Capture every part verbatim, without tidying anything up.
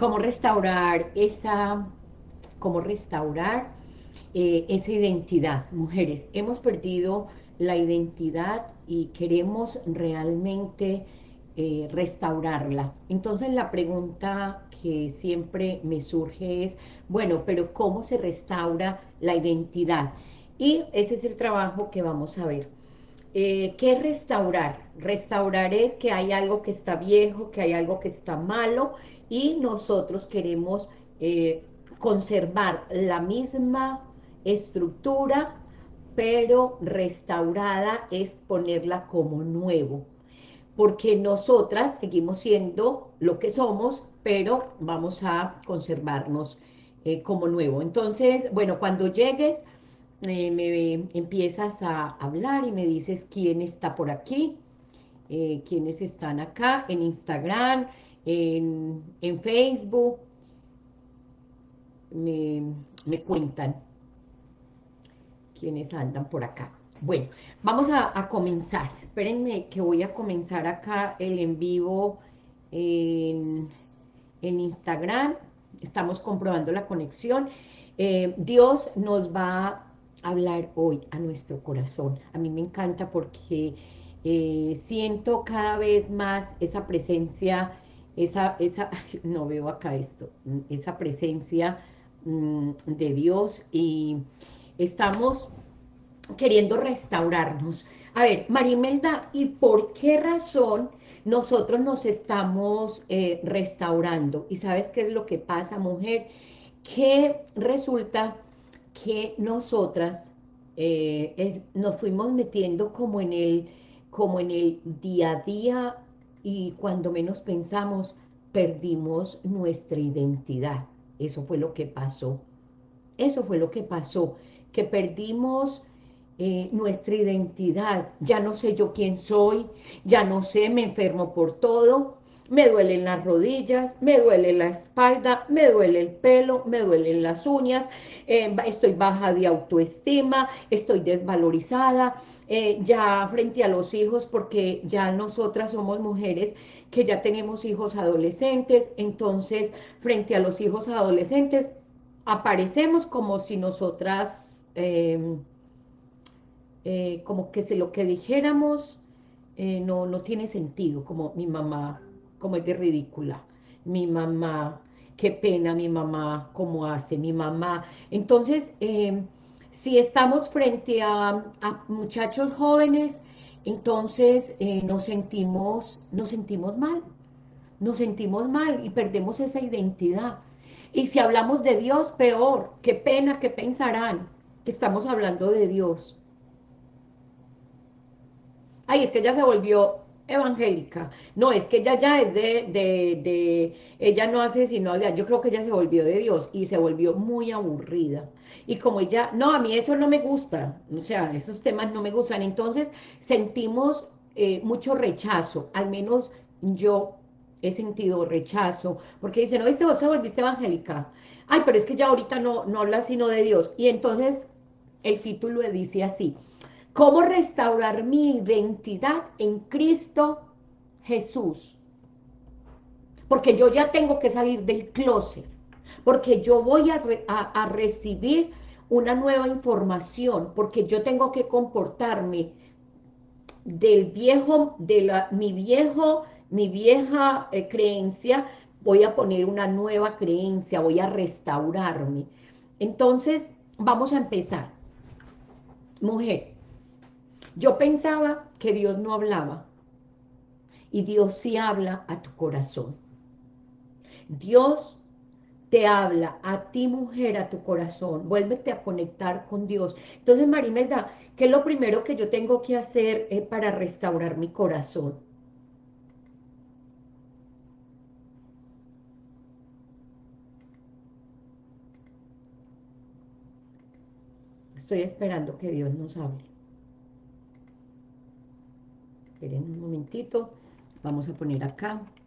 cómo restaurar esa, cómo restaurar eh, esa identidad. Mujeres, hemos perdido la identidad y queremos realmente eh, restaurarla. Entonces la pregunta que siempre me surge es, bueno, pero ¿cómo se restaura la identidad? Y ese es el trabajo que vamos a ver. Eh, ¿Qué es restaurar? Restaurar es que hay algo que está viejo, que hay algo que está malo y nosotros queremos eh, conservar la misma estructura, pero restaurada es ponerla como nuevo, porque nosotras seguimos siendo lo que somos, pero vamos a conservarnos eh, como nuevo. Entonces, bueno, cuando llegues eh, me empiezas a hablar y me dices quién está por aquí, eh, quiénes están acá en Instagram, en, en Facebook, me, me cuentan quiénes andan por acá. Bueno, vamos a, a comenzar. Espérenme que voy a comenzar acá el en vivo en, en Instagram. Estamos comprobando la conexión. Eh, Dios nos va a hablar hoy a nuestro corazón. A mí me encanta porque eh, siento cada vez más esa presencia, esa, esa, no veo acá esto, esa presencia mm, de Dios y estamos queriendo restaurarnos. A ver, Marimelda, ¿y por qué razón nosotros nos estamos eh, restaurando? ¿Y sabes qué es lo que pasa, mujer? Que resulta que nosotras eh, eh, nos fuimos metiendo como en el, como en el día a día y cuando menos pensamos, perdimos nuestra identidad. Eso fue lo que pasó. Eso fue lo que pasó, que perdimos eh, nuestra identidad. Ya no sé yo quién soy, ya no sé, me enfermo por todo, me duelen las rodillas, me duele la espalda, me duele el pelo, me duelen las uñas, eh, estoy baja de autoestima, estoy desvalorizada, eh, ya frente a los hijos, porque ya nosotras somos mujeres que ya tenemos hijos adolescentes, entonces frente a los hijos adolescentes aparecemos como si nosotras, eh, eh, como que si lo que dijéramos eh, no, no tiene sentido, como mi mamá, como es de ridícula, mi mamá, qué pena mi mamá, cómo hace mi mamá. Entonces, eh, si estamos frente a, a muchachos jóvenes, entonces eh, nos sentimos, nos sentimos mal, nos sentimos mal y perdemos esa identidad. Y si hablamos de Dios, peor. Qué pena, qué pensarán que estamos hablando de Dios. Ay, es que ella se volvió evangélica. No, es que ella ya es de, de, de, ella no hace sino, yo creo que ella se volvió de Dios y se volvió muy aburrida. Y como ella, no, a mí eso no me gusta, o sea, esos temas no me gustan. Entonces sentimos eh, mucho rechazo, al menos yo he sentido rechazo, porque dicen, no, este vos te volviste evangélica. Ay, pero es que ya ahorita no, no habla sino de Dios. Y entonces el título dice así: ¿cómo restaurar mi identidad en Cristo Jesús? Porque yo ya tengo que salir del closet, porque yo voy a, re, a, a recibir una nueva información, porque yo tengo que comportarme del viejo, de la, mi viejo, mi vieja eh, creencia, voy a poner una nueva creencia, voy a restaurarme. Entonces, vamos a empezar. Mujer, yo pensaba que Dios no hablaba, y Dios sí habla a tu corazón. Dios te habla a ti, mujer, a tu corazón. Vuélvete a conectar con Dios. Entonces, Marimelda, ¿qué es lo primero que yo tengo que hacer eh, para restaurar mi corazón? Estoy esperando que Dios nos hable. Esperen un momentito. Vamos a poner acá.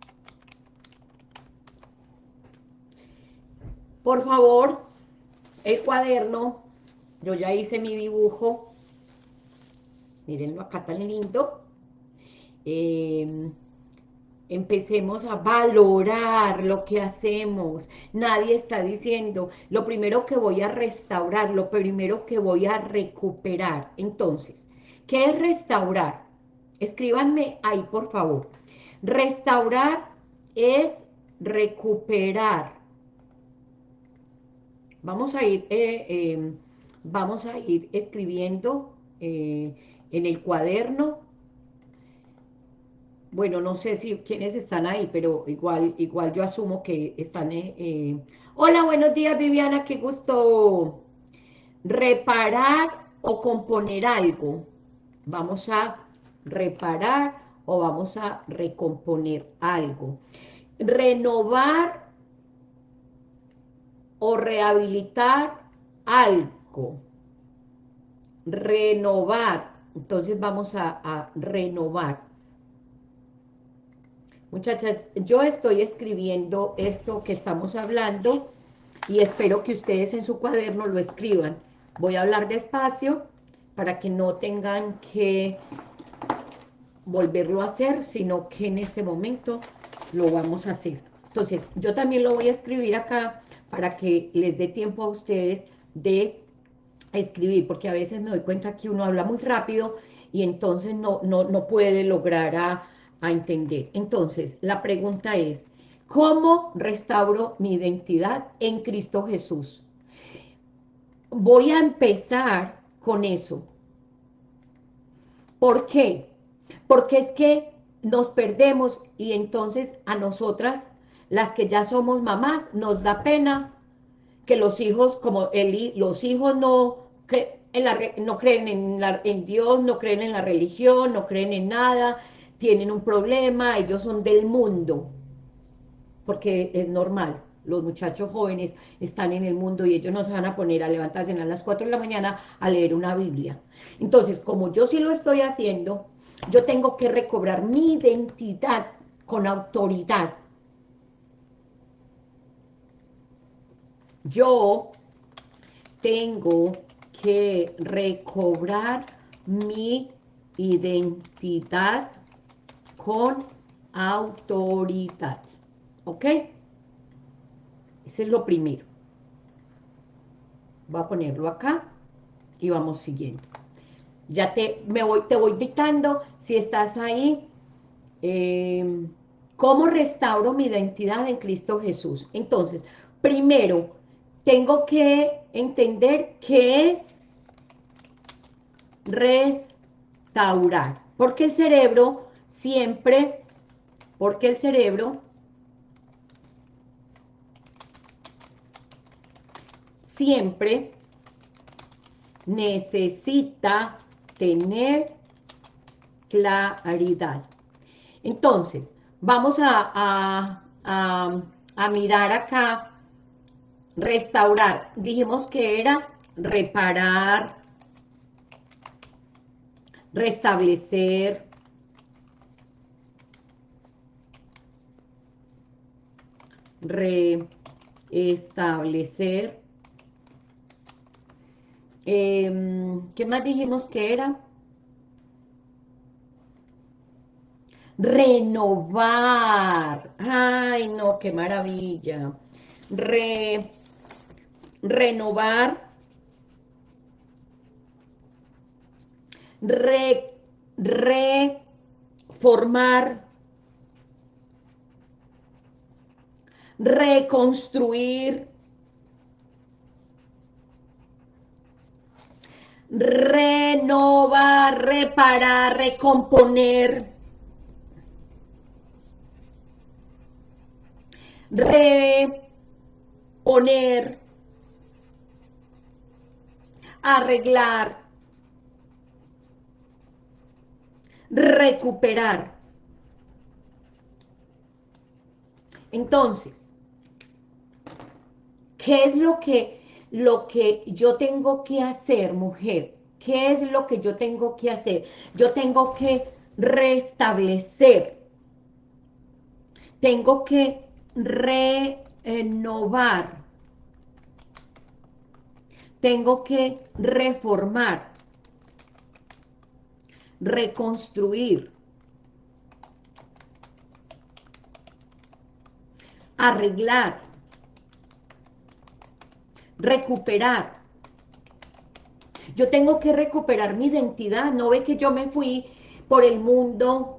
Por favor, el cuaderno. Yo ya hice mi dibujo. Mírenlo acá tan lindo. Eh, Empecemos a valorar lo que hacemos. Nadie está diciendo, lo primero que voy a restaurar, lo primero que voy a recuperar. Entonces, ¿qué es restaurar? Escríbanme ahí, por favor. Restaurar es recuperar. Vamos a ir, eh, eh, vamos a ir escribiendo eh, en el cuaderno. Bueno, no sé si quiénes están ahí, pero igual, igual yo asumo que están... eh, eh. Hola, buenos días, Viviana, qué gusto. Reparar o componer algo. Vamos a reparar o vamos a recomponer algo. Renovar o rehabilitar algo. Renovar. Entonces vamos a, a renovar. Muchachas, yo estoy escribiendo esto que estamos hablando y espero que ustedes en su cuaderno lo escriban. Voy a hablar despacio para que no tengan que volverlo a hacer, sino que en este momento lo vamos a hacer. Entonces, yo también lo voy a escribir acá para que les dé tiempo a ustedes de escribir, porque a veces me doy cuenta que uno habla muy rápido y entonces no, no, no puede lograr a, a entender. Entonces, la pregunta es, ¿cómo restauro mi identidad en Cristo Jesús? Voy a empezar con eso. ¿Por qué? Porque es que nos perdemos y entonces a nosotras, las que ya somos mamás, nos da pena que los hijos, como Eli, los hijos no, cre en la, no creen en, la, en Dios, no creen en la religión, no creen en nada, tienen un problema, ellos son del mundo, porque es normal. Los muchachos jóvenes están en el mundo y ellos no se van a poner a levantarse a las cuatro de la mañana a leer una Biblia. Entonces, como yo sí lo estoy haciendo, yo tengo que recobrar mi identidad con autoridad. Yo tengo que recobrar mi identidad con autoridad. ¿Ok? Ese es lo primero. Voy a ponerlo acá y vamos siguiendo. Ya te, me voy, te voy dictando, si estás ahí, eh, ¿cómo restauro mi identidad en Cristo Jesús? Entonces, primero, tengo que entender qué es restaurar, porque el cerebro siempre, porque el cerebro siempre necesita tener claridad. Entonces, vamos a, a, a, a mirar acá, restaurar. Dijimos que era reparar, restablecer, restablecer. Eh, ¿Qué más dijimos que era? Renovar. Ay, no, qué maravilla. Re, renovar. Re, reformar. Reconstruir. Renovar, reparar, recomponer. Reponer, arreglar, recuperar. Entonces, ¿qué es lo que, lo que yo tengo que hacer, mujer? ¿Qué es lo que yo tengo que hacer? Yo tengo que restablecer, tengo que renovar, tengo que reformar, reconstruir, arreglar, recuperar. Yo tengo que recuperar mi identidad. No ve que yo me fui por el mundo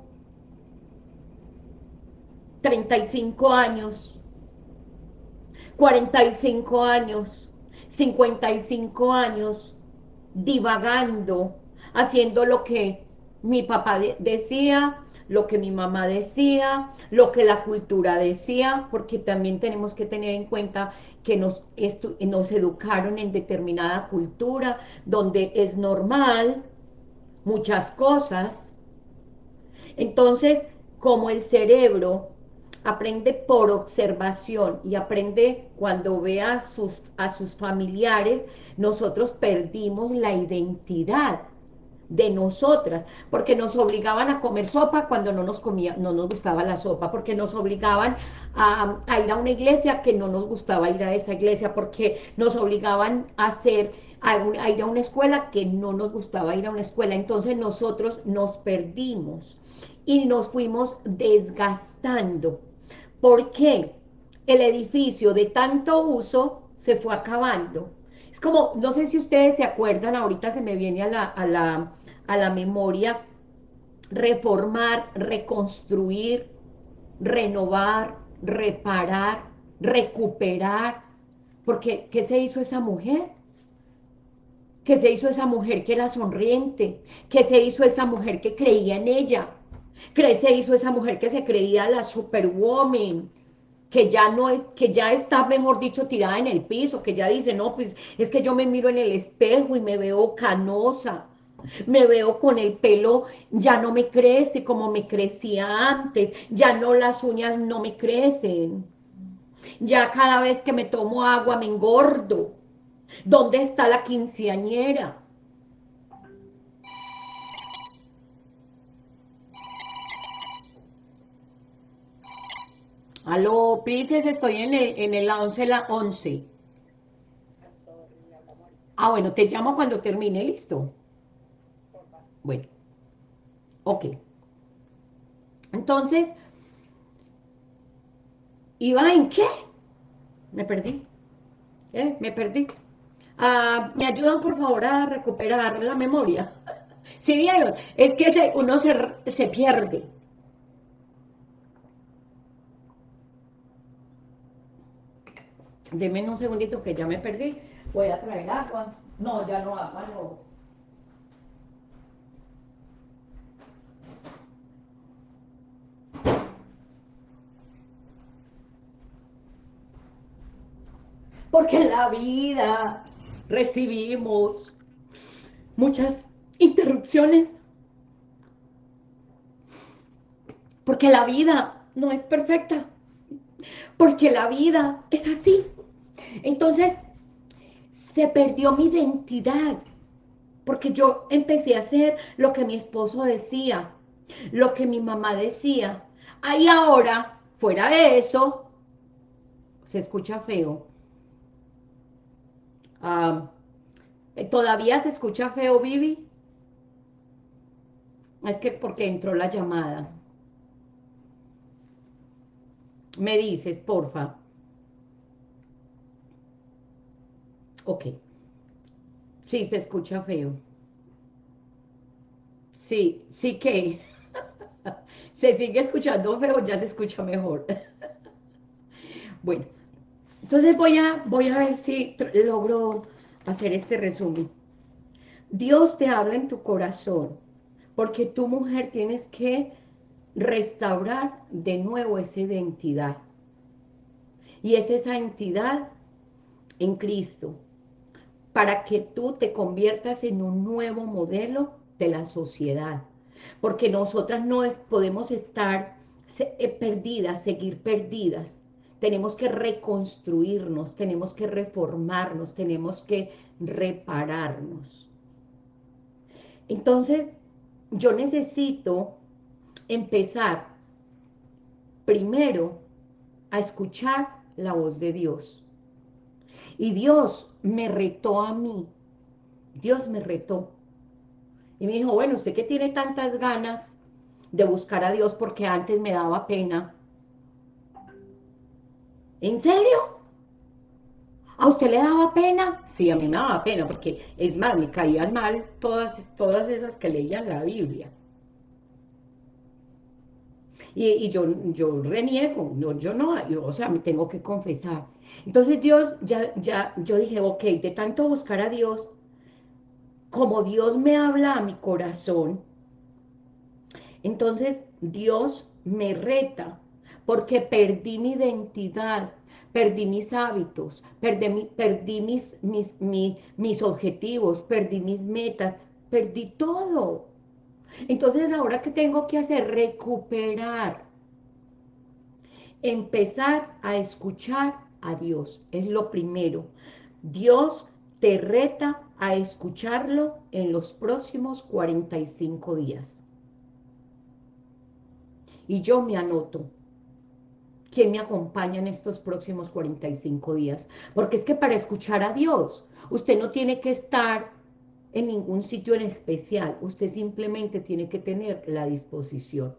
treinta y cinco años, cuarenta y cinco años, cincuenta y cinco años, divagando, haciendo lo que mi papá de decía, lo que mi mamá decía, lo que la cultura decía, porque también tenemos que tener en cuenta que nos, nos educaron en determinada cultura, donde es normal muchas cosas. Entonces, como el cerebro aprende por observación y aprende cuando ve a sus, a sus familiares, nosotros perdimos la identidad de nosotras, porque nos obligaban a comer sopa cuando no nos comía, no nos gustaba la sopa, porque nos obligaban a, a ir a una iglesia que no nos gustaba ir a esa iglesia, porque nos obligaban a hacer a, un, a ir a una escuela que no nos gustaba ir a una escuela. Entonces nosotros nos perdimos y nos fuimos desgastando. ¿Por qué? El edificio de tanto uso se fue acabando. Es como, no sé si ustedes se acuerdan, ahorita se me viene a la, a la, a la memoria, reformar, reconstruir, renovar, reparar, recuperar. Porque, ¿qué se hizo esa mujer? ¿Qué se hizo esa mujer que era sonriente? ¿Qué se hizo esa mujer que creía en ella? ¿Qué se hizo esa mujer que se creía la superwoman? Que ya no es, que ya está, mejor dicho, tirada en el piso, que ya dice, no, pues es que yo me miro en el espejo y me veo canosa, me veo con el pelo, ya no me crece como me crecía antes, ya no, las uñas no me crecen, ya cada vez que me tomo agua me engordo. ¿Dónde está la quinceañera? Aló, Princess, estoy en el, en el once, la once. Ah, bueno, te llamo cuando termine, listo. Bueno, ok. Entonces, ¿iba en qué? Me perdí. ¿Eh? Me perdí. Ah, ¿me ayudan por favor a recuperar la memoria? ¿Sí vieron? Es que se, uno se, se pierde. Denme un segundito que ya me perdí. Voy a traer agua. No, ya no agua, no. Porque en la vida recibimos muchas interrupciones. Porque la vida no es perfecta. Porque la vida es así. Entonces, se perdió mi identidad. Porque yo empecé a hacer lo que mi esposo decía, lo que mi mamá decía. Ahí ahora, fuera de eso, se escucha feo. Ah, ¿todavía se escucha feo, Vivi? Es que porque entró la llamada. Me dices, porfa. Ok. Sí, se escucha feo. Sí, sí que. Se sigue escuchando feo, ya se escucha mejor. Bueno, entonces voy a, voy a ver si logro hacer este resumen. Dios te habla en tu corazón, porque tu mujer tienes que restaurar de nuevo esa identidad. Y es esa entidad en Cristo, para que tú te conviertas en un nuevo modelo de la sociedad. Porque nosotras no es, podemos estar eh, perdidas, seguir perdidas. Tenemos que reconstruirnos, tenemos que reformarnos, tenemos que repararnos. Entonces, yo necesito empezar primero a escuchar la voz de Dios. Y Dios me retó a mí, Dios me retó. Y me dijo, bueno, usted que tiene tantas ganas de buscar a Dios, porque antes me daba pena, ¿En serio? ¿A usted le daba pena? Sí, a mí me daba pena, porque es más, me caían mal todas, todas esas que leían la Biblia. Y, y yo, yo reniego, no, yo no, yo, o sea, me tengo que confesar. Entonces Dios, ya, ya, yo dije, ok, de tanto buscar a Dios, como Dios me habla a mi corazón, entonces Dios me reta, porque perdí mi identidad, perdí mis hábitos, perdí, mi, perdí mis, mis, mi, mis objetivos, perdí mis metas, perdí todo. Entonces, ¿ahora qué tengo que hacer? Recuperar, empezar a escuchar a Dios, es lo primero. Dios te reta a escucharlo en los próximos cuarenta y cinco días. Y yo me anoto. ¿Quién me acompaña en estos próximos cuarenta y cinco días? Porque es que para escuchar a Dios, usted no tiene que estar en ningún sitio en especial, usted simplemente tiene que tener la disposición.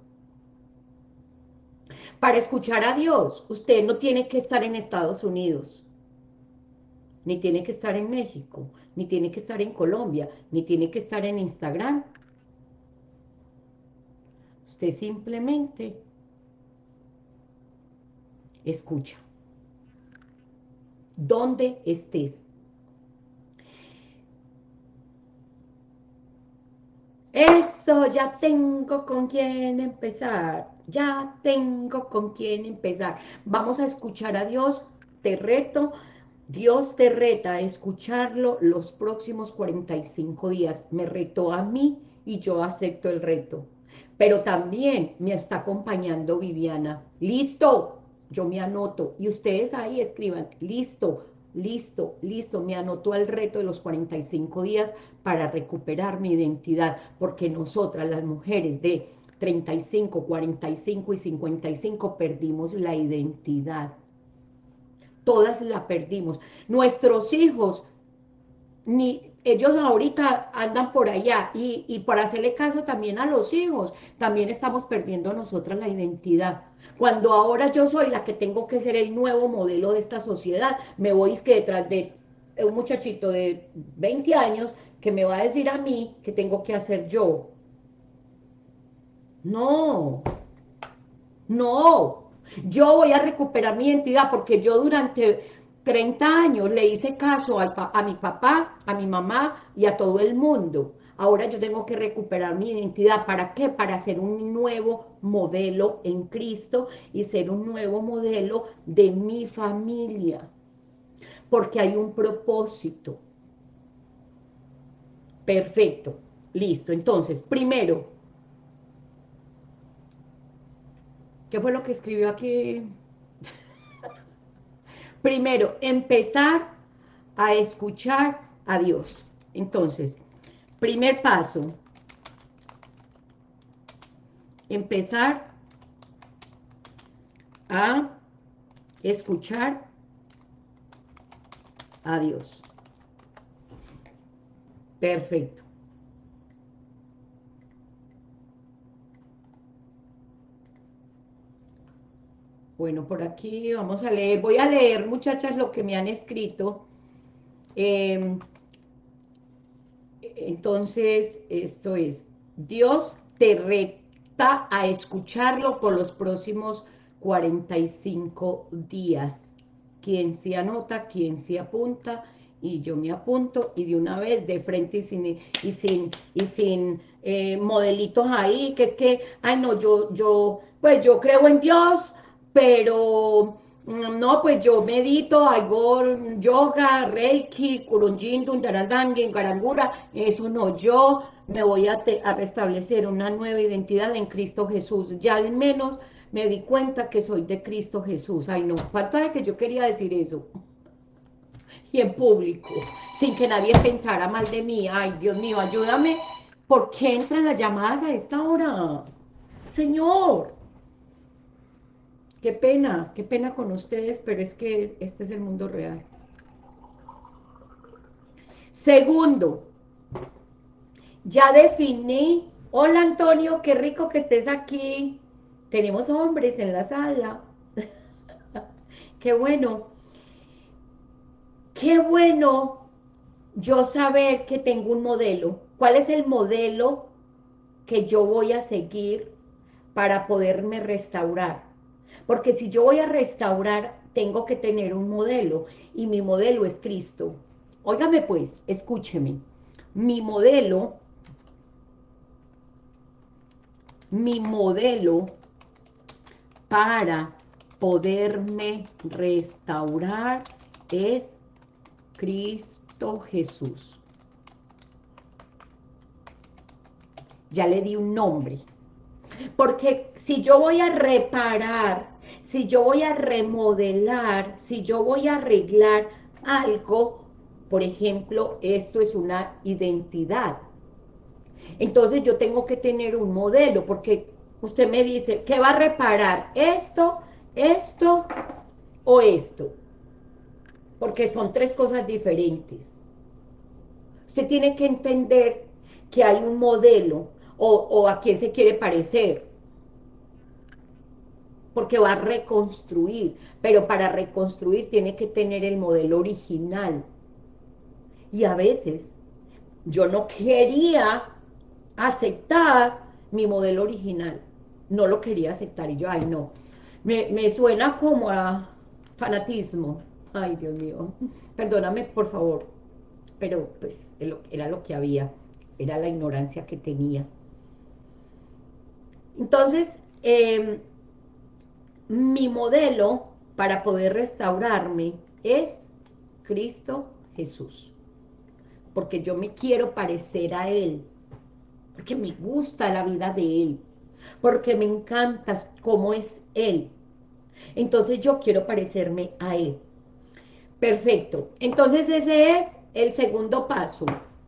Para escuchar a Dios, usted no tiene que estar en Estados Unidos, ni tiene que estar en México, ni tiene que estar en Colombia, ni tiene que estar en Instagram. Usted simplemente escucha. Donde estés. Eso, ya tengo con quién empezar, ya tengo con quién empezar. Vamos a escuchar a Dios, te reto, Dios te reta a escucharlo los próximos cuarenta y cinco días. Me retó a mí y yo acepto el reto. Pero también me está acompañando Viviana. ¡Listo! Yo me anoto. Y ustedes ahí escriban, listo, listo, listo. Me anoto al reto de los cuarenta y cinco días para recuperar mi identidad. Porque nosotras, las mujeres de treinta y cinco, cuarenta y cinco y cincuenta y cinco, perdimos la identidad. Todas la perdimos. Nuestros hijos, ni ellos ahorita andan por allá, y, y por hacerle caso también a los hijos, también estamos perdiendo nosotras la identidad. Cuando ahora yo soy la que tengo que ser el nuevo modelo de esta sociedad, me voy es que detrás de un muchachito de veinte años que me va a decir a mí que tengo que hacer yo. No, no, yo voy a recuperar mi identidad porque yo durante treinta años le hice caso al a mi papá, a mi mamá y a todo el mundo. Ahora yo tengo que recuperar mi identidad. ¿Para qué? Para ser un nuevo modelo en Cristo y ser un nuevo modelo de mi familia. Porque hay un propósito. Perfecto. Listo. Entonces, primero, ¿qué fue lo que escribió aquí? Primero, empezar a escuchar a Dios. Entonces, primer paso, empezar a escuchar a Dios. Perfecto. Bueno, por aquí vamos a leer. Voy a leer, muchachas, lo que me han escrito. Eh, entonces, esto es, Dios te reta a escucharlo por los próximos cuarenta y cinco días. Quien se anota, quien se apunta, y yo me apunto, y de una vez, de frente y sin, y sin, y sin eh, modelitos ahí, que es que, ay no, yo, yo, pues yo creo en Dios, pero no, pues yo medito, hago yoga, reiki, kurunjin, tuntarandangin, garangura, eso no, yo me voy a, te, a restablecer una nueva identidad en Cristo Jesús, ya al menos me di cuenta que soy de Cristo Jesús, ay no, falta de que yo quería decir eso, y en público, sin que nadie pensara mal de mí, ay Dios mío, ayúdame, ¿por qué entran las llamadas a esta hora? Señor, qué pena, qué pena con ustedes, pero es que este es el mundo real. Segundo, ya definí. Hola Antonio, qué rico que estés aquí. Tenemos hombres en la sala. qué bueno, qué bueno yo saber que tengo un modelo. ¿Cuál es el modelo que yo voy a seguir para poderme restaurar? Porque si yo voy a restaurar, tengo que tener un modelo, y mi modelo es Cristo. Óigame pues, escúcheme. Mi modelo, mi modelo para poderme restaurar es Cristo Jesús. Ya le di un nombre. Porque si yo voy a reparar, si yo voy a remodelar, si yo voy a arreglar algo, por ejemplo, esto es una identidad. Entonces yo tengo que tener un modelo, porque usted me dice, ¿qué va a reparar? ¿Esto, esto o esto? Porque son tres cosas diferentes. Usted tiene que entender que hay un modelo o, o a quién se quiere parecer, porque va a reconstruir, pero para reconstruir tiene que tener el modelo original. Y a veces yo no quería aceptar mi modelo original, no lo quería aceptar, y yo, ay no, me, me suena como a fanatismo, ay Dios mío, perdóname por favor, pero pues era lo que había, era la ignorancia que tenía. Entonces, eh, mi modelo para poder restaurarme es Cristo Jesús, porque yo me quiero parecer a Él, porque me gusta la vida de Él, porque me encanta cómo es Él. Entonces yo quiero parecerme a Él. Perfecto. Entonces ese es el segundo paso.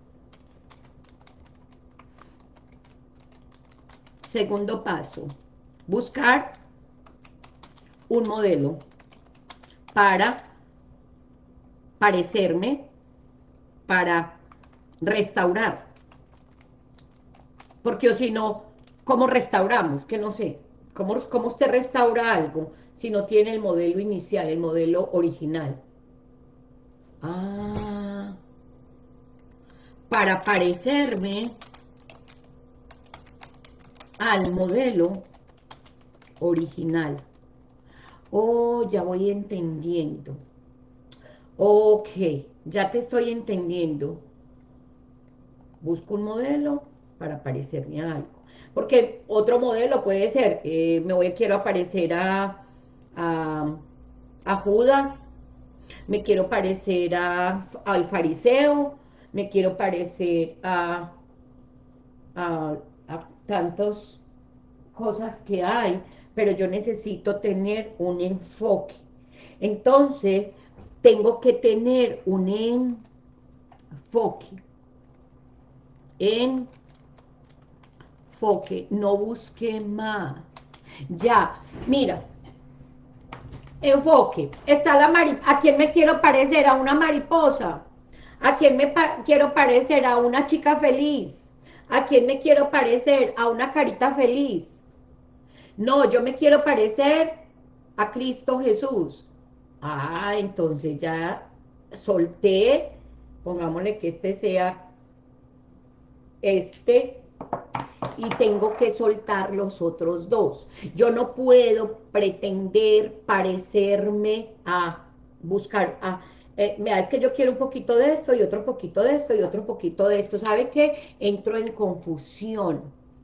Segundo paso. Buscar un modelo para parecerme, para restaurar. Porque o si no, ¿cómo restauramos? Que no sé. ¿Cómo, ¿Cómo usted restaura algo si no tiene el modelo inicial, el modelo original? Ah, para parecerme al modelo original. Oh, ya voy entendiendo. Ok, ya te estoy entendiendo. Busco un modelo para parecerme a algo. Porque otro modelo puede ser, eh, me voy, quiero aparecer a, a, a Judas, me quiero parecer a, al fariseo, me quiero parecer a, a, a tantas cosas que hay, pero yo necesito tener un enfoque. Entonces, tengo que tener un enfoque, enfoque, no busque más. Ya, mira, enfoque, está la mariposa. ¿A quién me quiero parecer? A una mariposa. ¿A quién me pa quiero parecer? A una chica feliz. ¿A quién me quiero parecer? A una carita feliz. No, yo me quiero parecer a Cristo Jesús. Ah, entonces ya solté, pongámosle que este sea este, y tengo que soltar los otros dos. Yo no puedo pretender parecerme a buscar, a, eh, mira, es que yo quiero un poquito de esto y otro poquito de esto y otro poquito de esto. ¿Sabe qué? Entro en confusión.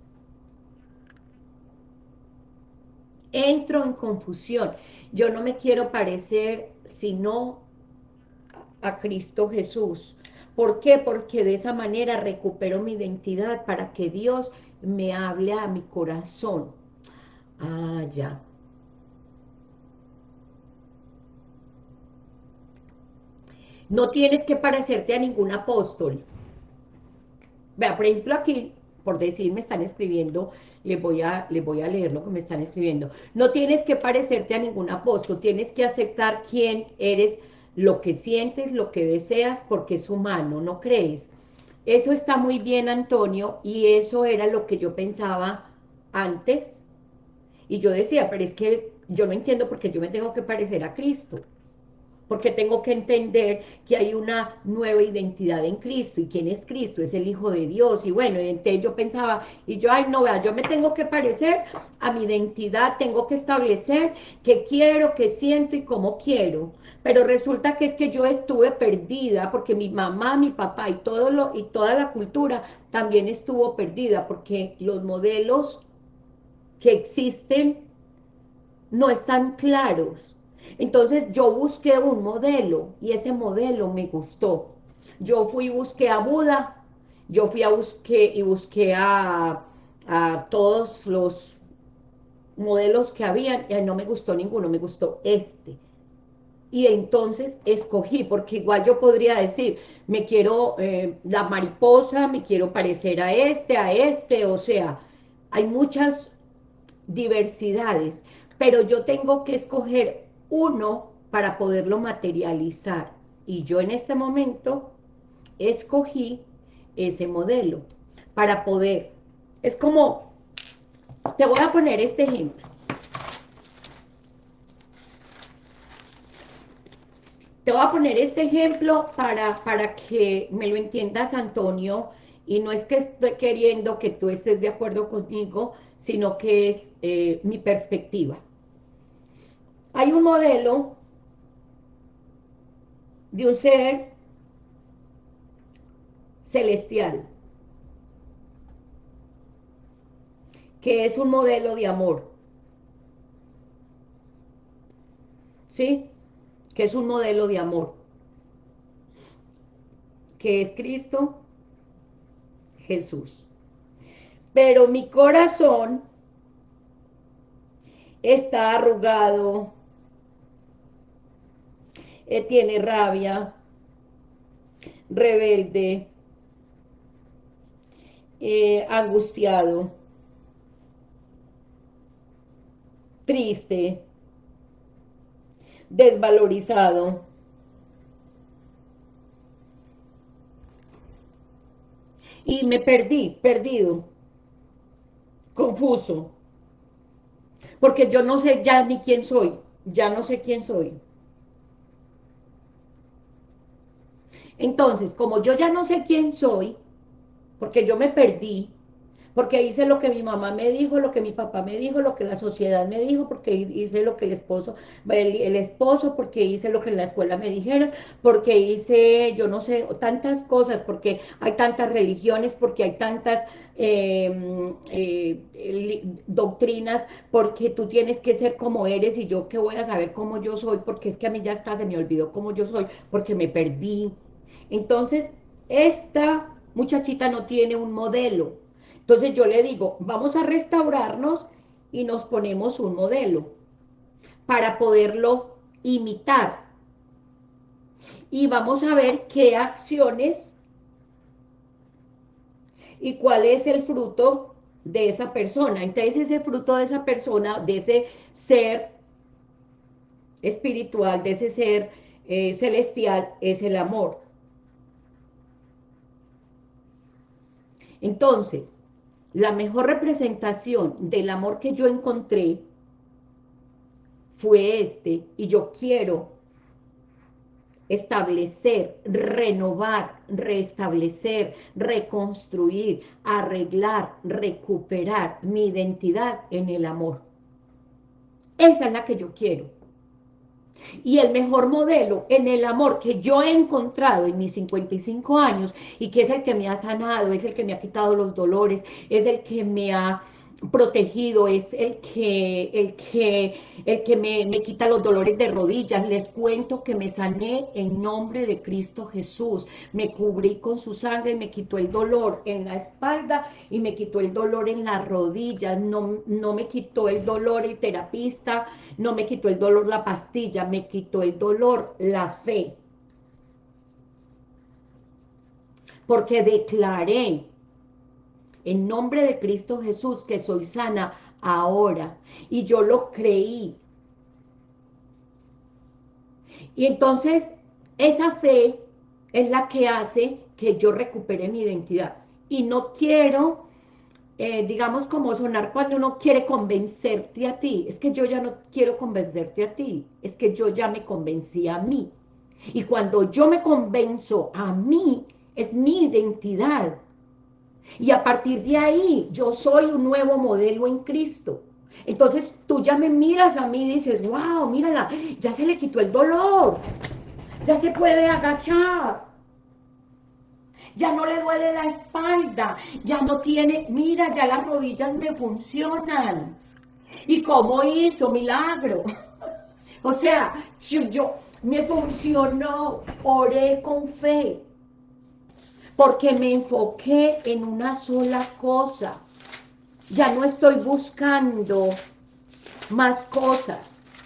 Entro en confusión. Yo no me quiero parecer sino a Cristo Jesús. ¿Por qué? Porque de esa manera recupero mi identidad para que Dios me hable a mi corazón. Ah, ya. No tienes que parecerte a ningún apóstol. Vea, por ejemplo, aquí, por decir, me están escribiendo, les voy, a, les voy a leer lo que me están escribiendo. No tienes que parecerte a ningún apóstol, tienes que aceptar quién eres, lo que sientes, lo que deseas, porque es humano, ¿no crees? Eso está muy bien, Antonio, y eso era lo que yo pensaba antes. Y yo decía, pero es que yo no entiendo por qué yo me tengo que parecer a Cristo, porque tengo que entender que hay una nueva identidad en Cristo, y quién es Cristo, es el Hijo de Dios, y bueno, entonces yo pensaba, y yo, ay no, vea, yo me tengo que parecer a mi identidad, tengo que establecer qué quiero, qué siento y cómo quiero, pero resulta que es que yo estuve perdida, porque mi mamá, mi papá y, todo lo, y toda la cultura también estuvo perdida, porque los modelos que existen no están claros. Entonces yo busqué un modelo y ese modelo me gustó. Yo fui y busqué a Buda, yo fui a busqué y busqué a, a todos los modelos que habían y no me gustó ninguno, me gustó este. Y entonces escogí, porque igual yo podría decir, me quiero, eh, la mariposa, me quiero parecer a este, a este, o sea, hay muchas diversidades, pero yo tengo que escoger uno para poderlo materializar. Y yo en este momento escogí ese modelo para poder, es como, te voy a poner este ejemplo. Te voy a poner este ejemplo para, para que me lo entiendas, Antonio, y no es que estoy queriendo que tú estés de acuerdo conmigo, sino que es eh, mi perspectiva. Hay un modelo de un ser celestial, que es un modelo de amor, ¿sí? Que es un modelo de amor, que es Cristo Jesús. Pero mi corazón está arrugado, eh, tiene rabia, rebelde, eh, angustiado, triste, desvalorizado, y me perdí, perdido, confuso, porque yo no sé ya ni quién soy, ya no sé quién soy. Entonces, como yo ya no sé quién soy, porque yo me perdí, porque hice lo que mi mamá me dijo, lo que mi papá me dijo, lo que la sociedad me dijo, porque hice lo que el esposo, el, el esposo, porque hice lo que en la escuela me dijeron, porque hice, yo no sé, tantas cosas, porque hay tantas religiones, porque hay tantas eh, eh, doctrinas, porque tú tienes que ser como eres y yo que voy a saber cómo yo soy, porque es que a mí ya está, se me olvidó cómo yo soy, porque me perdí. Entonces, esta muchachita no tiene un modelo. Entonces yo le digo, vamos a restaurarnos y nos ponemos un modelo para poderlo imitar. Y vamos a ver qué acciones y cuál es el fruto de esa persona. Entonces ese fruto de esa persona, de ese ser espiritual, de ese ser eh, celestial, es el amor. Entonces, la mejor representación del amor que yo encontré fue este, y yo quiero establecer, renovar, restablecer, reconstruir, arreglar, recuperar mi identidad en el amor. Esa es la que yo quiero. Y el mejor modelo en el amor que yo he encontrado en mis cincuenta y cinco años, y que es el que me ha sanado, es el que me ha quitado los dolores, es el que me ha protegido, es el que, el que, el que me, me quita los dolores de rodillas. Les cuento que me sané en nombre de Cristo Jesús, me cubrí con su sangre, me quitó el dolor en la espalda y me quitó el dolor en las rodillas. No, no me quitó el dolor el terapista, no me quitó el dolor la pastilla, me quitó el dolor la fe, porque declaré en nombre de Cristo Jesús que soy sana ahora, y yo lo creí. Y entonces esa fe es la que hace que yo recupere mi identidad. Y no quiero eh, digamos, como sonar cuando uno quiere convencerte a ti. Es que yo ya no quiero convencerte a ti, es que yo ya me convencí a mí. Y cuando yo me convenzo a mí, es mi identidad. Y a partir de ahí, yo soy un nuevo modelo en Cristo. Entonces tú ya me miras a mí y dices, wow, mírala, ya se le quitó el dolor, ya se puede agachar, ya no le duele la espalda, ya no tiene, mira, ya las rodillas me funcionan. ¿Y cómo hizo? Milagro. O sea, yo, yo me funcionó, oré con fe, porque me enfoqué en una sola cosa. Ya no estoy buscando más cosas.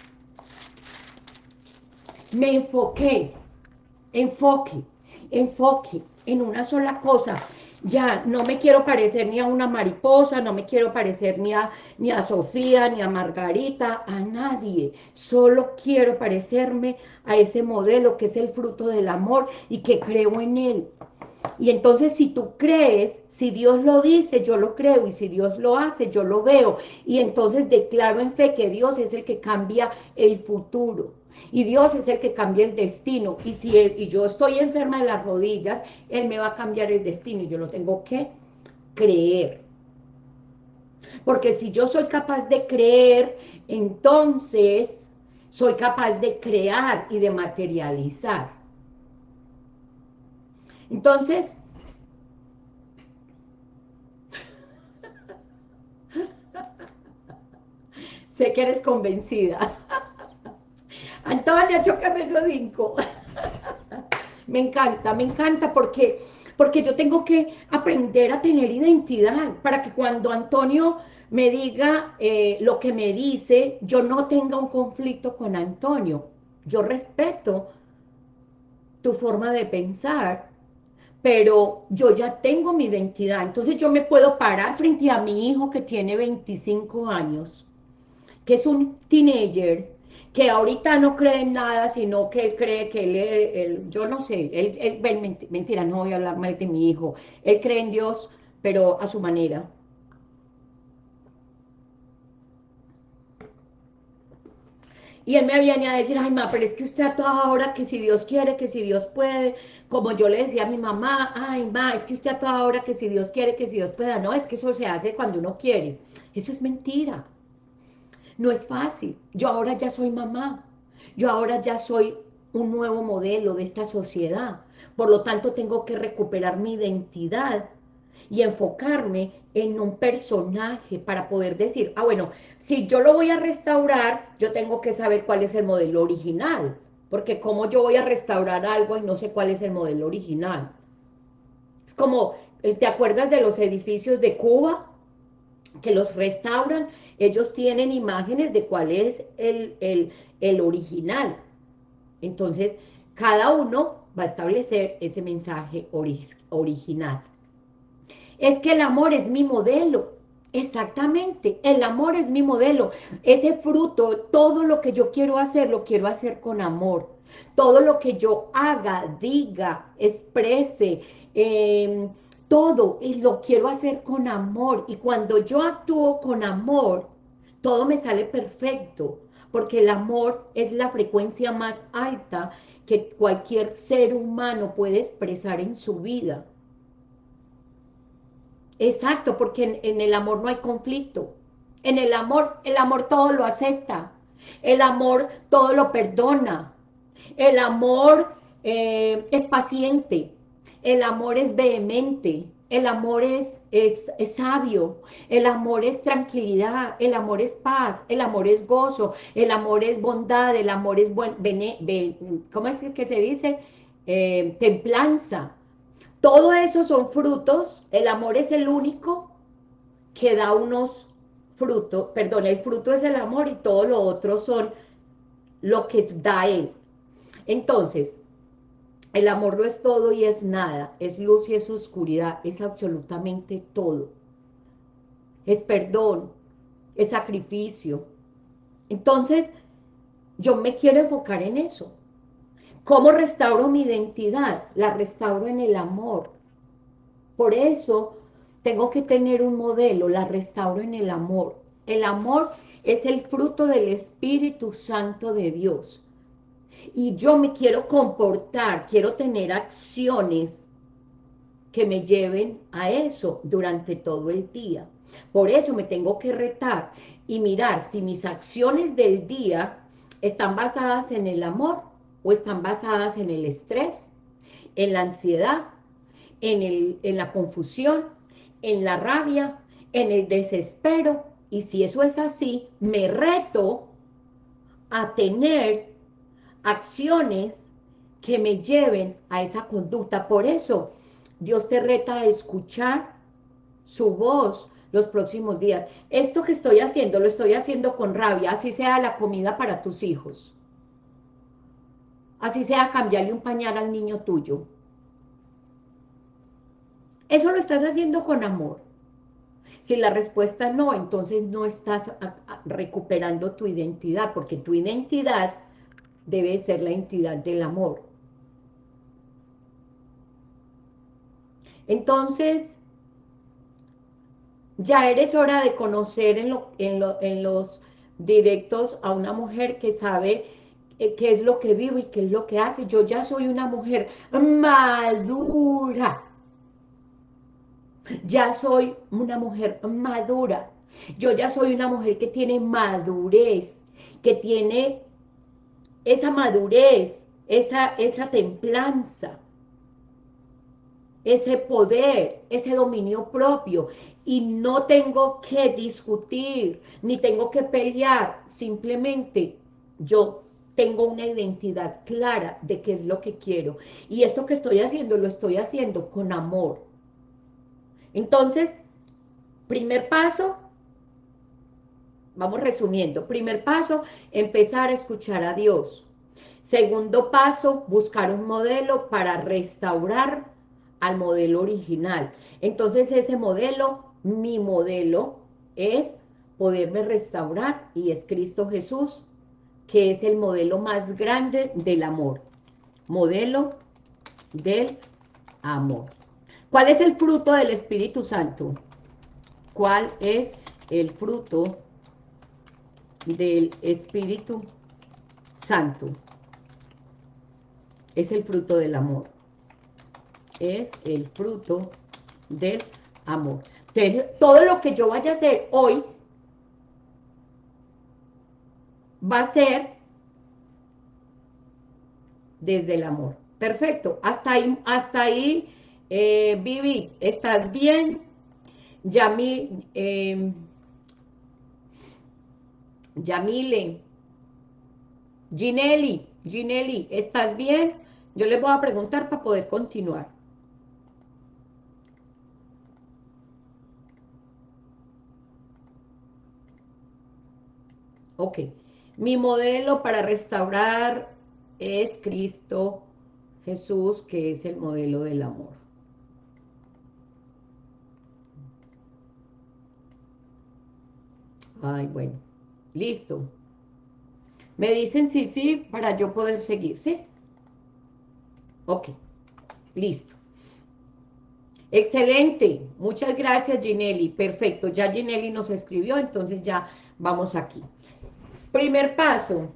Me enfoqué, enfoque, enfoque en una sola cosa. Ya no me quiero parecer ni a una mariposa, no me quiero parecer ni a, ni a Sofía, ni a Margarita, a nadie. Solo quiero parecerme a ese modelo que es el fruto del amor y que creo en él. Y entonces si tú crees, si Dios lo dice, yo lo creo, y si Dios lo hace, yo lo veo. Y entonces declaro en fe que Dios es el que cambia el futuro. Y Dios es el que cambia el destino. Y si él, y yo estoy enferma de las rodillas, Él me va a cambiar el destino. Y yo lo tengo que creer. Porque si yo soy capaz de creer, entonces soy capaz de crear y de materializar. Entonces, sé que eres convencida. Antonia, chócame esos cinco. Me encanta, me encanta porque, porque yo tengo que aprender a tener identidad para que cuando Antonio me diga eh, lo que me dice, yo no tenga un conflicto con Antonio. Yo respeto tu forma de pensar, pero yo ya tengo mi identidad. Entonces yo me puedo parar frente a mi hijo que tiene veinticinco años, que es un teenager, que ahorita no cree en nada, sino que él cree que él, él yo no sé, él, él, mentira, no voy a hablar mal de mi hijo, él cree en Dios, pero a su manera. Y él me viene a decir, ay, ma, pero es que usted a toda hora, que si Dios quiere, que si Dios puede, como yo le decía a mi mamá, ay, ma, es que usted a toda hora, que si Dios quiere, que si Dios pueda, no, es que eso se hace cuando uno quiere. Eso es mentira. No es fácil. Yo ahora ya soy mamá. Yo ahora ya soy un nuevo modelo de esta sociedad. Por lo tanto, tengo que recuperar mi identidad y enfocarme en un personaje para poder decir, ah, bueno, si yo lo voy a restaurar, yo tengo que saber cuál es el modelo original. Porque cómo yo voy a restaurar algo y no sé cuál es el modelo original. Es como, ¿te acuerdas de los edificios de Cuba? Que los restauran, ellos tienen imágenes de cuál es el, el, el original. Entonces, cada uno va a establecer ese mensaje ori original. Es que el amor es mi modelo. Exactamente, el amor es mi modelo. Ese fruto, todo lo que yo quiero hacer, lo quiero hacer con amor. Todo lo que yo haga, diga, exprese, eh, todo lo quiero hacer con amor. Y cuando yo actúo con amor, todo me sale perfecto, porque el amor es la frecuencia más alta que cualquier ser humano puede expresar en su vida. Exacto, porque en, en el amor no hay conflicto. En el amor, el amor todo lo acepta. El amor todo lo perdona. El amor eh, es paciente. El amor es vehemente. El amor es, es, es sabio. El amor es tranquilidad. El amor es paz. El amor es gozo. El amor es bondad. El amor es buen, bene, be, ¿cómo es que se dice? Eh, templanza. Todo eso son frutos. El amor es el único que da unos frutos, perdón, el fruto es el amor y todo lo otro son lo que da él. Entonces, el amor no es todo y es nada, es luz y es oscuridad, es absolutamente todo. Es perdón, es sacrificio. Entonces, yo me quiero enfocar en eso. ¿Cómo restauro mi identidad? La restauro en el amor. Por eso tengo que tener un modelo, la restauro en el amor. El amor es el fruto del Espíritu Santo de Dios. Y yo me quiero comportar, quiero tener acciones que me lleven a eso durante todo el día. Por eso me tengo que retar y mirar si mis acciones del día están basadas en el amor o están basadas en el estrés, en la ansiedad, en, el, en la confusión, en la rabia, en el desespero. Y si eso es así, me reto a tener acciones que me lleven a esa conducta. Por eso, Dios te reta a escuchar su voz los próximos días. Esto que estoy haciendo, lo estoy haciendo con rabia, así sea la comida para tus hijos. Así sea cambiarle un pañal al niño tuyo. Eso lo estás haciendo con amor. Si la respuesta no, entonces no estás a, a, recuperando tu identidad, porque tu identidad debe ser la identidad del amor. Entonces, ya eres hora de conocer en, lo, en, lo, en los directos a una mujer que sabe eh, qué es lo que vive y qué es lo que hace. Yo ya soy una mujer madura. Ya soy una mujer madura. Yo ya soy una mujer que tiene madurez, que tiene esa madurez, esa, esa templanza, ese poder, ese dominio propio. Y no tengo que discutir, ni tengo que pelear. Simplemente yo tengo una identidad clara de qué es lo que quiero. Y esto que estoy haciendo, lo estoy haciendo con amor. Entonces, primer paso, vamos resumiendo. Primer paso, empezar a escuchar a Dios. Segundo paso, buscar un modelo para restaurar al modelo original. Entonces ese modelo, mi modelo, es poderme restaurar y es Cristo Jesús, que es el modelo más grande del amor. Modelo del amor. ¿Cuál es el fruto del Espíritu Santo? ¿Cuál es el fruto del Espíritu Santo? Es el fruto del amor. Es el fruto del amor. Entonces, todo lo que yo vaya a hacer hoy va a ser desde el amor. Perfecto. Hasta ahí, hasta ahí, eh, Vivi, ¿estás bien? Yami, eh, Yamile, Gineli, Gineli, ¿estás bien? Yo les voy a preguntar para poder continuar. Ok. Mi modelo para restaurar es Cristo Jesús, que es el modelo del amor. Ay, bueno. Listo. Me dicen sí, sí, para yo poder seguir, ¿sí? Ok. Listo. Excelente. Muchas gracias, Ginelli. Perfecto. Ya Ginelli nos escribió, entonces ya vamos aquí. Primer paso.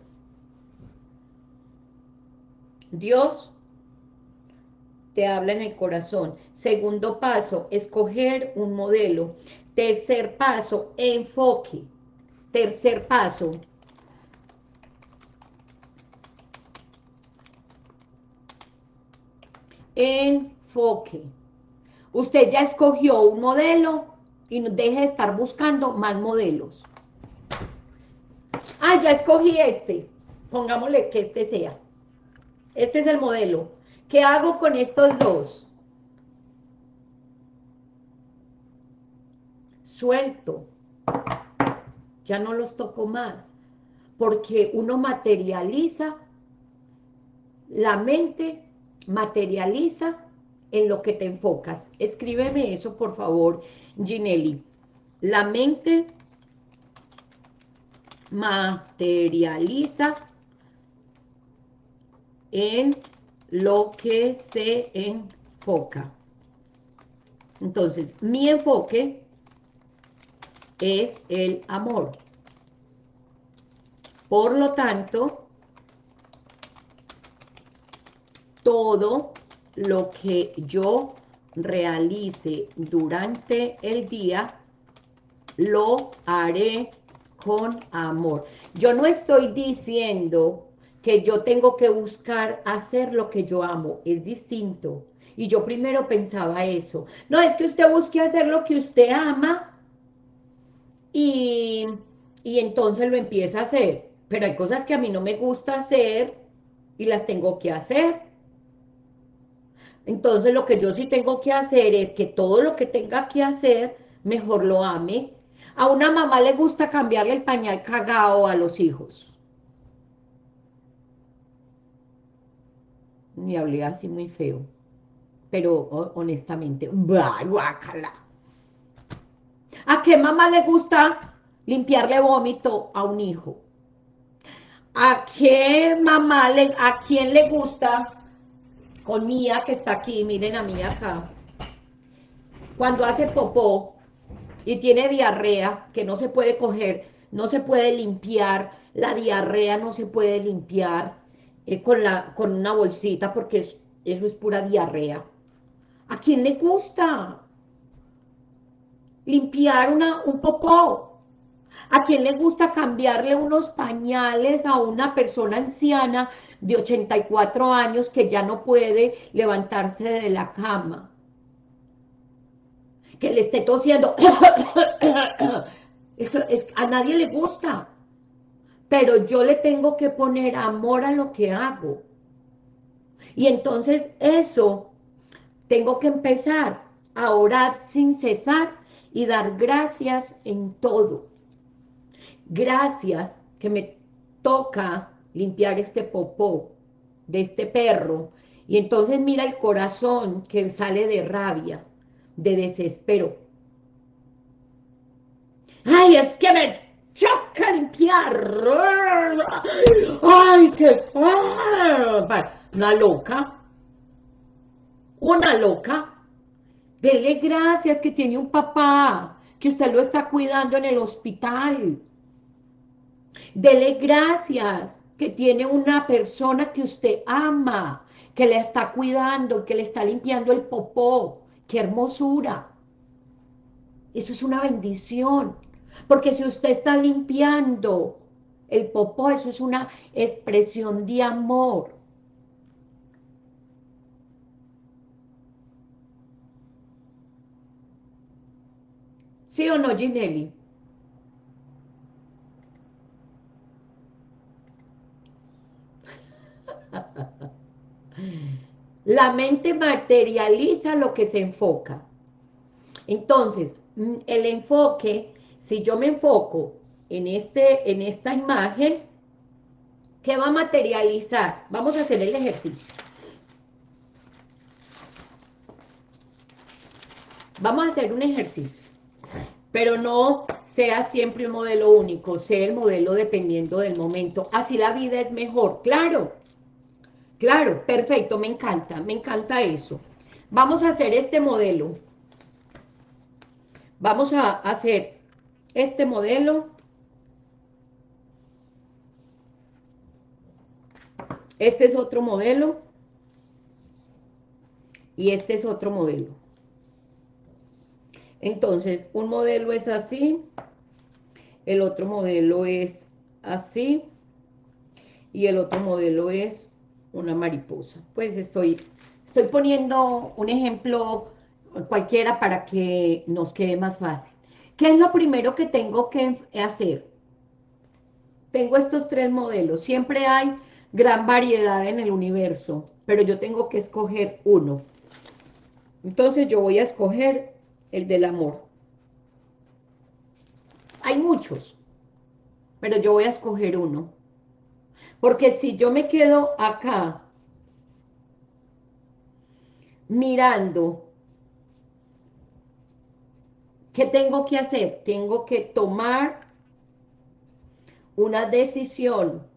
Dios te habla en el corazón. Segundo paso, escoger un modelo. Tercer paso, enfoque. Tercer paso, enfoque. Usted ya escogió un modelo y no deje de estar buscando más modelos. Ah, ya escogí este. Pongámosle que este sea. Este es el modelo. ¿Qué hago con estos dos? Suelto. Ya no los toco más. Porque uno materializa, la mente materializa en lo que te enfocas. Escríbeme eso, por favor, Ginelli. La mente materializa en lo que se enfoca. Entonces, mi enfoque es el amor. Por lo tanto, todo lo que yo realice durante el día, lo haré con amor. Yo no estoy diciendo que yo tengo que buscar hacer lo que yo amo, es distinto. Y yo primero pensaba eso. No, es que usted busque hacer lo que usted ama y, y entonces lo empieza a hacer. Pero hay cosas que a mí no me gusta hacer y las tengo que hacer. Entonces lo que yo sí tengo que hacer es que todo lo que tenga que hacer, mejor lo ame. A una mamá le gusta cambiarle el pañal cagado a los hijos. Me hablé así muy feo, pero honestamente, ¡bah, guácala! ¿A qué mamá le gusta limpiarle vómito a un hijo? ¿A qué mamá, le, a quién le gusta, con Mía que está aquí, miren a Mía acá, cuando hace popó y tiene diarrea, que no se puede coger, no se puede limpiar, la diarrea no se puede limpiar eh, con, la, con una bolsita porque es, eso es pura diarrea? ¿A quién le gusta limpiar una, un popó? ¿A quién le gusta cambiarle unos pañales a una persona anciana de ochenta y cuatro años que ya no puede levantarse de la cama? Que le esté tosiendo. Eso es, a nadie le gusta. Pero yo le tengo que poner amor a lo que hago. Y entonces eso, tengo que empezar a orar sin cesar y dar gracias en todo. Gracias que me toca limpiar este popó de este perro. Y entonces mira el corazón que sale de rabia, de desespero. Ay, es que me choca limpiar. Ay, qué... Una loca, una loca. Dele gracias que tiene un papá, que usted lo está cuidando en el hospital. Dele gracias que tiene una persona que usted ama, que le está cuidando, que le está limpiando el popó. ¡Qué hermosura! Eso es una bendición. Porque si usted está limpiando el popó, eso es una expresión de amor. ¿Sí o no, Ginelli? La mente materializa lo que se enfoca. Entonces, mm, el enfoque, si yo me enfoco en, este, en esta imagen, ¿qué va a materializar? Vamos a hacer el ejercicio. Vamos a hacer un ejercicio, pero no sea siempre un modelo único, sea el modelo dependiendo del momento. Así la vida es mejor, claro, claro, perfecto, me encanta, me encanta eso. Vamos a hacer este modelo. Vamos a hacer este modelo. Este es otro modelo. Y este es otro modelo. Entonces, un modelo es así, el otro modelo es así, y el otro modelo es una mariposa. Pues estoy, estoy poniendo un ejemplo cualquiera para que nos quede más fácil. ¿Qué es lo primero que tengo que hacer? Tengo estos tres modelos. Siempre hay gran variedad en el universo, pero yo tengo que escoger uno. Entonces yo voy a escoger el del amor. Hay muchos, pero yo voy a escoger uno. Porque si yo me quedo acá mirando, ¿qué tengo que hacer? Tengo que tomar una decisión,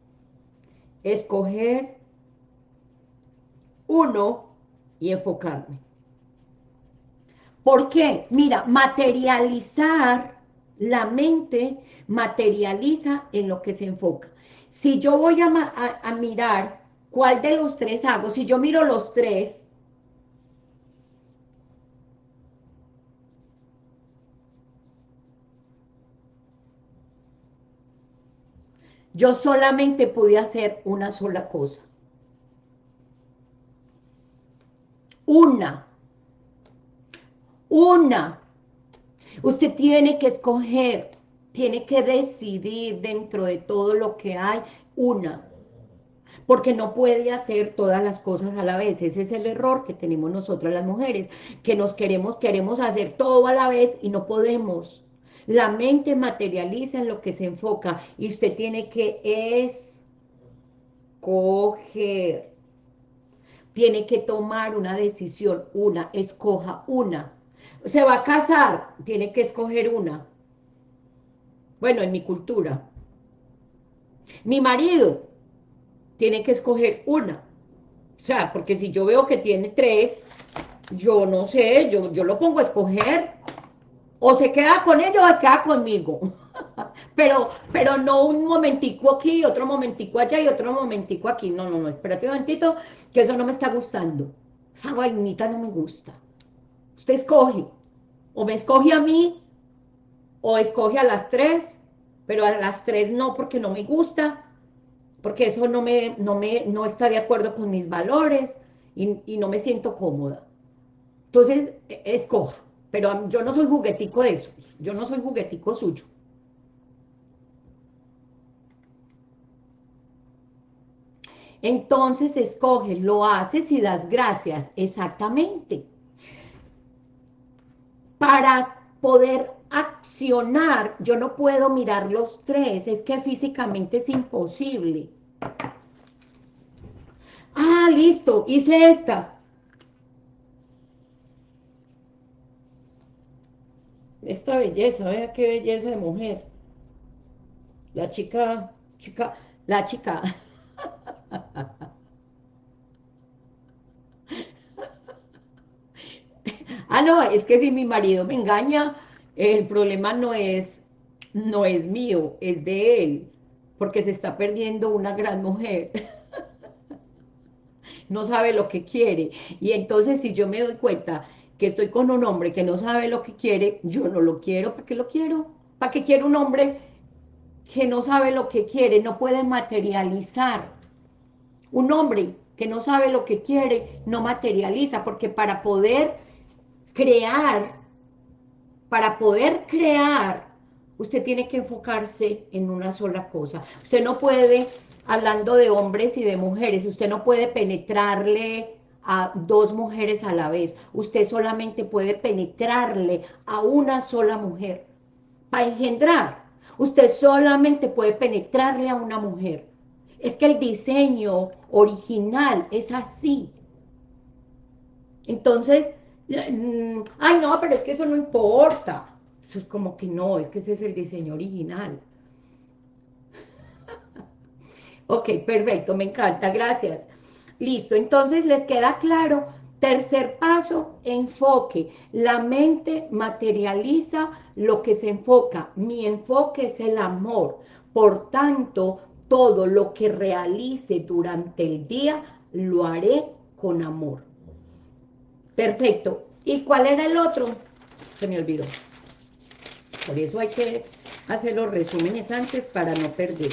escoger uno y enfocarme. ¿Por qué? Mira, materializar, la mente materializa en lo que se enfoca. Si yo voy a, a, a mirar cuál de los tres hago, si yo miro los tres, yo solamente pude hacer una sola cosa. Una, una. Usted tiene que escoger, tiene que decidir dentro de todo lo que hay, una. Porque no puede hacer todas las cosas a la vez. Ese es el error que tenemos nosotras las mujeres, que nos queremos, queremos hacer todo a la vez y no podemos. La mente materializa en lo que se enfoca y usted tiene que escoger, tiene que tomar una decisión, una, escoja una. Se va a casar, tiene que escoger una. Bueno, en mi cultura. Mi marido tiene que escoger una. O sea, porque si yo veo que tiene tres, yo no sé, yo, yo lo pongo a escoger, o se queda con ella o se queda conmigo. pero, pero no un momentico aquí, otro momentico allá y otro momentico aquí. No, no, no, espérate un momentito, que eso no me está gustando. Esa vainita no me gusta. Usted escoge, o me escoge a mí, o escoge a las tres, pero a las tres no porque no me gusta, porque eso no, me, no, me, no está de acuerdo con mis valores y, y no me siento cómoda. Entonces, e, escoja. Pero yo no soy juguetico de esos. Yo no soy juguetico suyo. Entonces, escoge, lo haces y das gracias. Exactamente. Para poder accionar, yo no puedo mirar los tres. Es que físicamente es imposible. Ah, listo, hice esta. Esta belleza, vea qué belleza de mujer. La chica, chica, la chica. Ah, no, es que si mi marido me engaña, el problema no es, no es mío, es de él, porque se está perdiendo una gran mujer, no sabe lo que quiere. Y entonces si yo me doy cuenta que estoy con un hombre que no sabe lo que quiere, yo no lo quiero, ¿para qué lo quiero? ¿Para qué quiero un hombre que no sabe lo que quiere, no puede materializar? Un hombre que no sabe lo que quiere, no materializa, porque para poder crear, para poder crear, usted tiene que enfocarse en una sola cosa. Usted no puede, hablando de hombres y de mujeres, usted no puede penetrarle a dos mujeres a la vez. Usted solamente puede penetrarle a una sola mujer. Para engendrar, usted solamente puede penetrarle a una mujer. Es que el diseño original es así. Entonces, mm, ay no, pero es que eso no importa. Eso es como que no, es que ese es el diseño original. Ok, perfecto, me encanta, gracias. Listo, entonces les queda claro. Tercer paso, enfoque. La mente materializa lo que se enfoca. Mi enfoque es el amor. Por tanto, todo lo que realice durante el día lo haré con amor. Perfecto. ¿Y cuál era el otro? Se me olvidó. Por eso hay que hacer los resúmenes antes para no perder.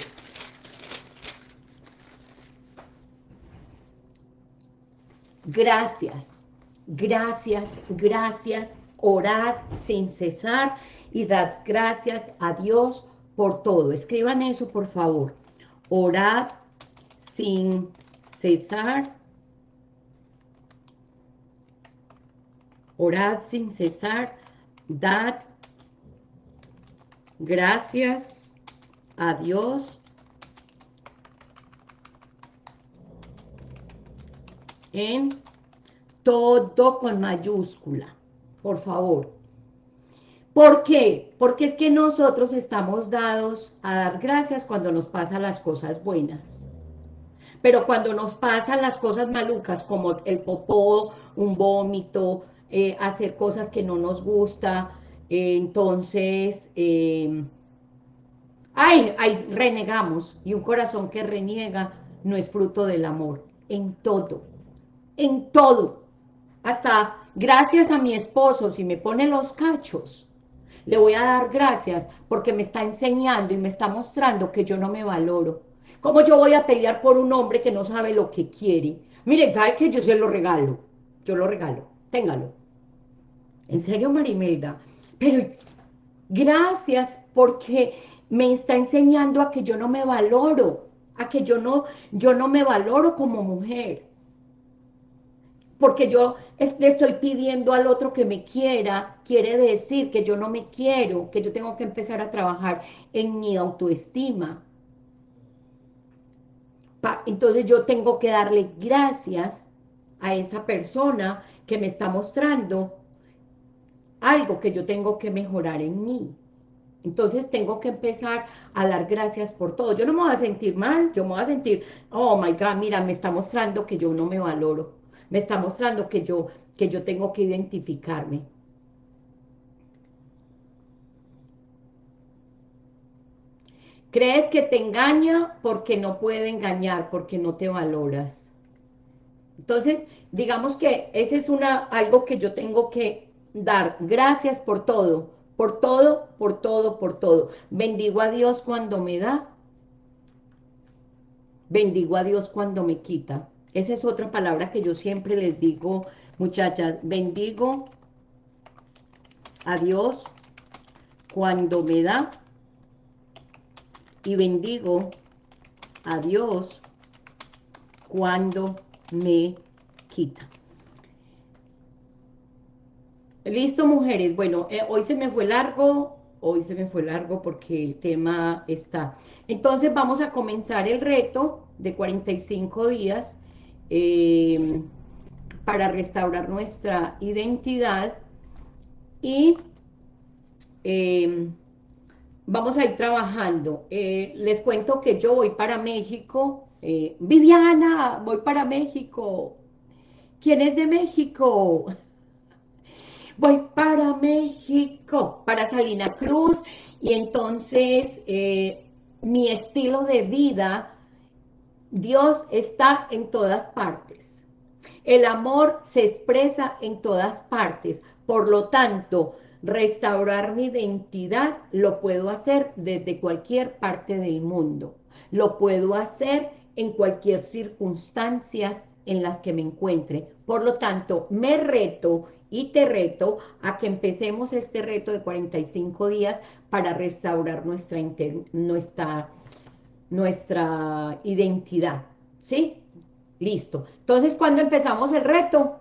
Gracias, gracias, gracias. Orad sin cesar y dad gracias a Dios por todo. Escriban eso, por favor. Orad sin cesar. Orad sin cesar. Dad gracias a Dios en todo con mayúscula, por favor. ¿Por qué? Porque es que nosotros estamos dados a dar gracias cuando nos pasan las cosas buenas. Pero cuando nos pasan las cosas malucas, como el popó, un vómito, eh, hacer cosas que no nos gusta, eh, entonces, eh, ay, ay, renegamos, y un corazón que reniega no es fruto del amor, en todo, en todo, hasta gracias a mi esposo, si me pone los cachos, le voy a dar gracias porque me está enseñando y me está mostrando que yo no me valoro. ¿Cómo yo voy a pelear por un hombre que no sabe lo que quiere? Miren, ¿sabe qué? Yo se lo regalo. Yo lo regalo. Téngalo. En serio, Marimelda. Pero gracias porque me está enseñando a que yo no me valoro, a que yo no, yo no me valoro como mujer. Porque yo le estoy pidiendo al otro que me quiera, quiere decir que yo no me quiero, que yo tengo que empezar a trabajar en mi autoestima. Entonces yo tengo que darle gracias a esa persona que me está mostrando algo que yo tengo que mejorar en mí. Entonces tengo que empezar a dar gracias por todo. Yo no me voy a sentir mal, yo me voy a sentir, oh my God, mira, me está mostrando que yo no me valoro. Me está mostrando que yo, que yo tengo que identificarme. Crees que te engaña porque no puede engañar, porque no te valoras. Entonces, digamos que ese es una, algo que yo tengo que dar. Gracias por todo, por todo, por todo, por todo. Bendigo a Dios cuando me da, bendigo a Dios cuando me quita. Esa es otra palabra que yo siempre les digo, muchachas, bendigo a Dios cuando me da y bendigo a Dios cuando me quita. Listo, mujeres. Bueno, eh, hoy se me fue largo, hoy se me fue largo porque el tema está. Entonces vamos a comenzar el reto de cuarenta y cinco días eh, para restaurar nuestra identidad y eh, vamos a ir trabajando. Eh, les cuento que yo voy para México. Eh, Viviana, voy para México. ¿Quién es de México? Voy para México, para Salina Cruz, y entonces eh, mi estilo de vida, Dios está en todas partes. El amor se expresa en todas partes. Por lo tanto, restaurar mi identidad lo puedo hacer desde cualquier parte del mundo. Lo puedo hacer en cualquier circunstancias en las que me encuentre. Por lo tanto, me reto y te reto a que empecemos este reto de cuarenta y cinco días para restaurar nuestra, nuestra, nuestra identidad. ¿Sí? Listo. Entonces, ¿cuándo empezamos el reto?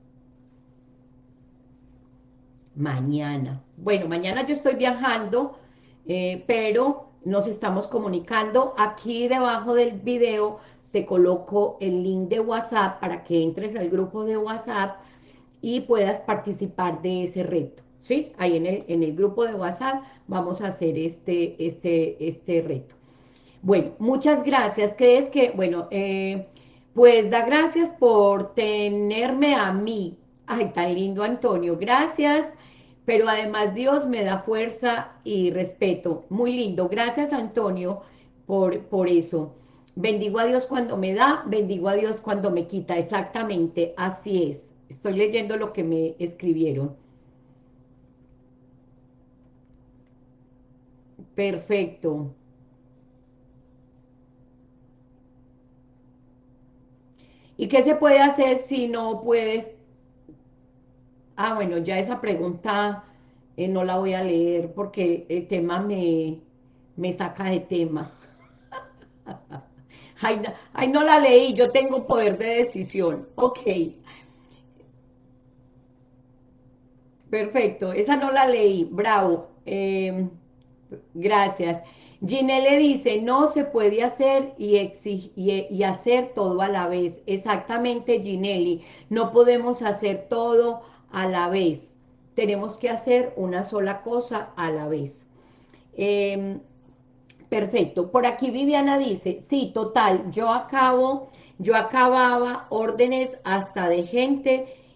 Mañana. Bueno, mañana yo estoy viajando, eh, pero nos estamos comunicando. Aquí debajo del video te coloco el link de WhatsApp para que entres al grupo de WhatsApp y puedas participar de ese reto, ¿sí? Ahí en el, en el grupo de WhatsApp vamos a hacer este, este, este reto. Bueno, muchas gracias. ¿Crees que, bueno, eh, pues da gracias por tenerme a mí? Ay, tan lindo, Antonio. Gracias, pero además Dios me da fuerza y respeto. Muy lindo. Gracias, Antonio, por, por eso. Bendigo a Dios cuando me da, bendigo a Dios cuando me quita. Exactamente, así es. Estoy leyendo lo que me escribieron. Perfecto. ¿Y qué se puede hacer si no puedes? Ah, bueno, ya esa pregunta eh, no la voy a leer porque el tema me, me saca de tema. Ay, no, ay, no la leí, yo tengo poder de decisión. Ok, perfecto, esa no la leí, bravo. Eh, gracias. Ginelle dice, no se puede hacer y, exig y, y hacer todo a la vez. Exactamente, Ginelli, no podemos hacer todo a la vez. Tenemos que hacer una sola cosa a la vez. Eh, perfecto. Por aquí Viviana dice, sí, total, yo acabo, yo acababa órdenes hasta de gente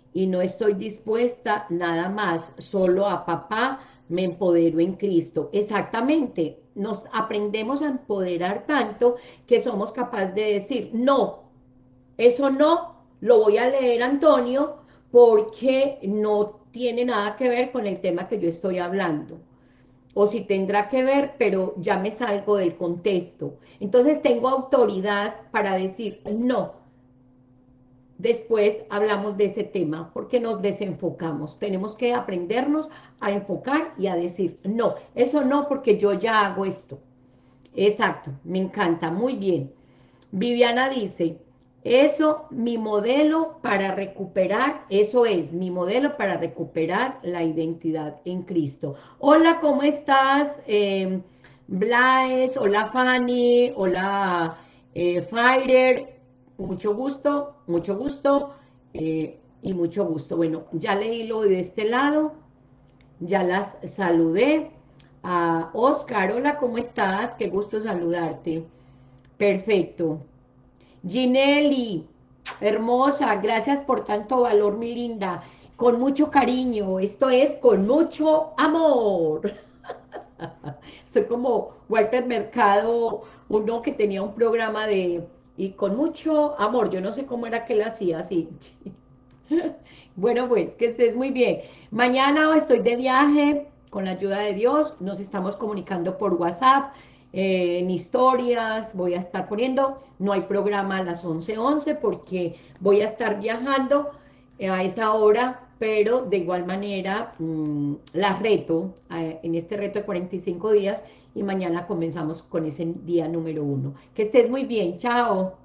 y no estoy dispuesta nada más, solo a papá me empodero en Cristo. Exactamente, nos aprendemos a empoderar tanto que somos capaces de decir, no, eso no, lo voy a leer, Antonio, porque no tiene nada que ver con el tema que yo estoy hablando. O si tendrá que ver, pero ya me salgo del contexto. Entonces tengo autoridad para decir, no, después hablamos de ese tema, porque nos desenfocamos. Tenemos que aprendernos a enfocar y a decir, no, eso no, porque yo ya hago esto. Exacto, me encanta, muy bien. Viviana dice, eso, mi modelo para recuperar, eso es, mi modelo para recuperar la identidad en Cristo. Hola, ¿cómo estás? Eh, Blaise, hola Fanny, hola eh, Fire, mucho gusto, mucho gusto eh, y mucho gusto. Bueno, ya leí lo de este lado, ya las saludé. A Oscar, hola, ¿cómo estás? Qué gusto saludarte. Perfecto. Ginelli, hermosa, gracias por tanto valor, mi linda. Con mucho cariño, esto es con mucho amor. Soy como Walter Mercado, uno que tenía un programa de, y con mucho amor, yo no sé cómo era que él hacía así. Bueno, pues, que estés muy bien. Mañana estoy de viaje, con la ayuda de Dios, nos estamos comunicando por WhatsApp, eh, en historias, voy a estar poniendo, no hay programa a las once once porque voy a estar viajando eh, a esa hora, pero de igual manera mmm, la reto, eh, en este reto de cuarenta y cinco días, y mañana comenzamos con ese día número uno. Que estés muy bien, chao.